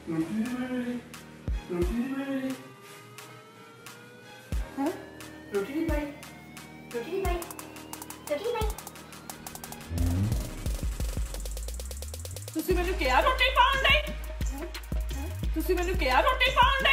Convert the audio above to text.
ਰੋਟੀ ਨਹੀਂ ਬਣ ਰਹੀ ਰੋਟੀ ਨਹੀਂ ਬਣ ਰਹੀ ਹਾਂ ਰੋਟੀ ਨਹੀਂ ਪਾਈ ਰੋਟੀ ਨਹੀਂ ਪਾਈ ਰੋਟੀ ਨਹੀਂ ਪਾਈ ਤੁਸੀਂ ਮੈਨੂੰ ਕਿਹਾ ਰੋਟੀ ਪਾਉਣ ਲਈ ਤੁਸੀਂ ਮੈਨੂੰ ਕਿਹਾ ਰੋਟੀ ਪਾਉਣ ਲਈ